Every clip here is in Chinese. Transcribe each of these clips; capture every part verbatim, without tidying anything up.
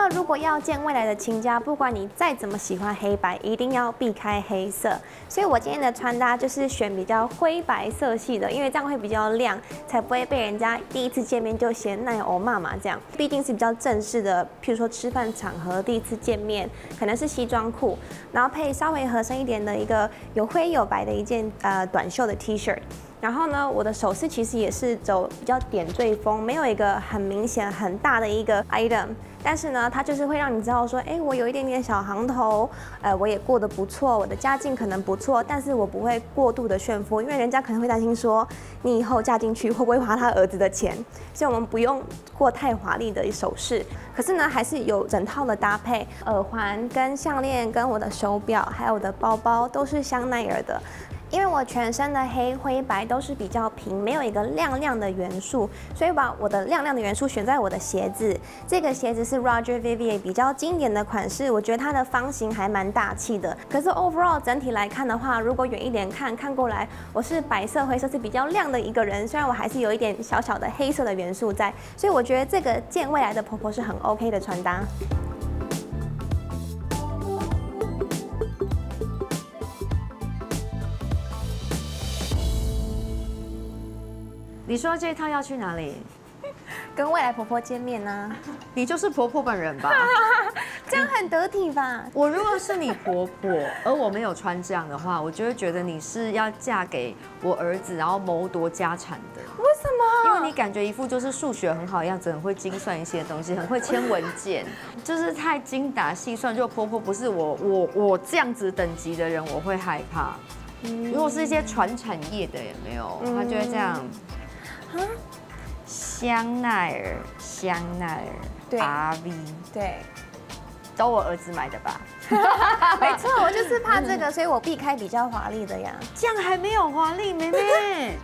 呢，如果要见未来的亲家，不管你再怎么喜欢黑白，一定要避开黑色。所以我今天的穿搭就是选比较灰白色系的，因为这样会比较亮，才不会被人家第一次见面就嫌奈欧妈妈这样。毕竟是比较正式的，譬如说吃饭场合第一次见面，可能是西装裤，然后配稍微合身一点的一个有灰有白的一件呃短袖的 T 恤。然后呢，我的首饰其实也是走比较点缀风，没有一个很明显很大的一个 item， 但是呢，它就是会让你知道说，哎，我有一点点小行头，呃，我也过得不错，我的家境可能不错，但是我不会过度的炫富，因为人家可能会担心说，你以后嫁进去会不会花他儿子的钱，所以我们不用过太华丽的首饰，可是呢，还是有整套的搭配，耳环跟项链跟我的手表，还有我的包包都是香奈儿的。因为我全身的黑灰白都是比较平，没有一个亮亮的元素，所以把我的亮亮的元素选在我的鞋子。这个鞋子是 Roger Vivier 比较经典的款式，我觉得它的方形还蛮大气的。可是 overall 整体来看的话，如果远一点看，看过来我是白色灰色是比较亮的一个人，虽然我还是有一点小小的黑色的元素在，所以我觉得这个见未来的婆婆是很 OK 的穿搭。 你说这一趟要去哪里？ 跟未来婆婆见面呢、啊？ 你就是婆婆本人吧？ 这样很得体吧？ 我如果是你婆婆，而我没有穿这样的话，我就会觉得你是要嫁给我儿子，然后谋夺家产的。 为什么？ 因为你感觉一副就是数学很好的样子，很会精算一些东西，很会签文件，就是太精打细算。如果婆婆不是我我我这样子等级的人，我会害怕。如果是一些传产业的，有没有？他就会这样。香奈儿，香奈儿， 对 ，R V， 对， 都我儿子买的吧？ 没错，我就是怕这个，所以我避开比较华丽的呀。 这样还没有华丽，妹妹。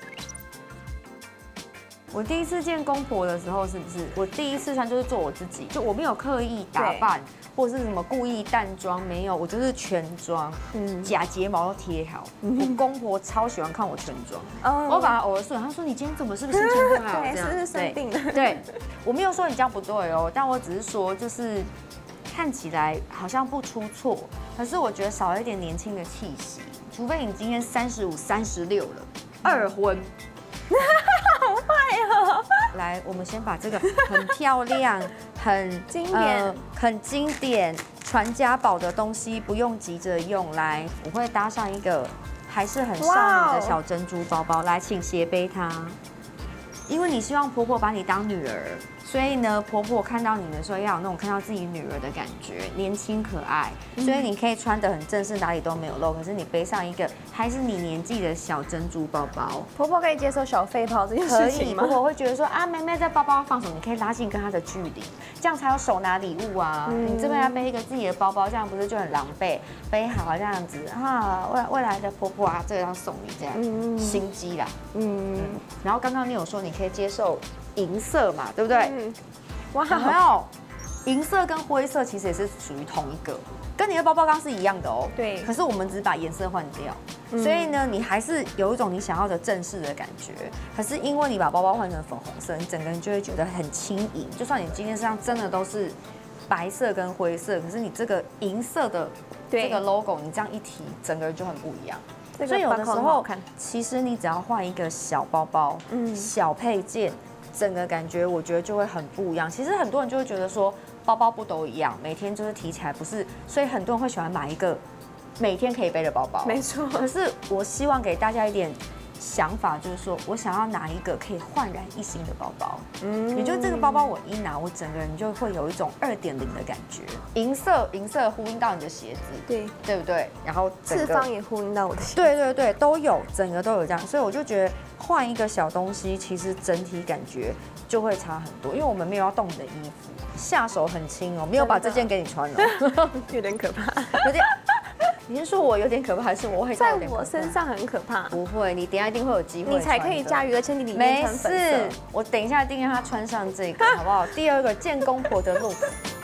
我第一次见公婆的时候，是不是？我第一次穿就是做我自己，就我没有刻意打扮，或者是什么故意淡妆，没有，我就是全妆，嗯，假睫毛都贴好。嗯、我公婆超喜欢看我全妆，哦、我把他偶尔顺，他说你今天怎么是不是心情不好？ 对，是不是生病了？ 对，我没有说你这样不对哦，但我只是说就是看起来好像不出错，可是我觉得少了一点年轻的气息，除非你今天三十五、三十六了，二婚。 好坏哦！ 来，我们先把这个很漂亮、很经典、 呃、很经典、传家宝的东西，不用急着用。来，我会搭上一个还是很少女的小珍珠包包。来，请斜背它，因为你希望婆婆把你当女儿。所以呢，婆婆看到你的时候要有那种看到自己女儿的感觉，年轻可爱。所以你可以穿得很正式，哪里都没有露，可是你背上一个还是你年纪的小珍珠包包。 婆婆可以接受小肺泡这件事情吗？ 婆婆会觉得说啊，妹妹在包包放手，你可以拉近跟她的距离，这样才有手拿礼物啊。嗯、你这边要背一个自己的包包，这样不是就很狼狈？背好这样子啊，未未来的婆婆啊，这个要送你这样，嗯、心机啦。嗯，然后刚刚你有说你可以接受银色嘛，对不对？嗯，哇，有没有？银色跟灰色其实也是属于同一个，跟你的包包刚是一样的哦。 对。 可是我们只是把颜色换掉，嗯、所以呢，你还是有一种你想要的正式的感觉。可是因为你把包包换成粉红色，你整个人就会觉得很轻盈。就算你今天身上真的都是白色跟灰色，可是你这个银色的这个 logo， 你这样一提，整个人就很不一样。所以有的时候，其实你只要换一个小包包，嗯，小配件。整个感觉我觉得就会很不一样。其实很多人就会觉得说，包包不都一样，每天就是提起来不是，所以很多人会喜欢买一个每天可以背的包包。 没错。 可是我希望给大家一点想法，就是说我想要拿一个可以焕然一新的包包。嗯，也就是这个包包我一拿，我整个人就会有一种二点零的感觉。银色，银色呼应到你的鞋子， 对， 对不对？然后四方也呼应到我的鞋子。 对对对，都有，整个都有这样，所以我就觉得。换一个小东西，其实整体感觉就会差很多，因为我们没有要动你的衣服，下手很轻哦，没有把这件给你穿哦， 有点可怕， 有点。你是说我有点可怕，还是我会在我身上很可怕？ 不会，你等一下一定会有机会， 你才可以驾驭，而且你里面穿粉色。 没事，我等一下一定让他穿上这个，好不好？第二个见公婆的路。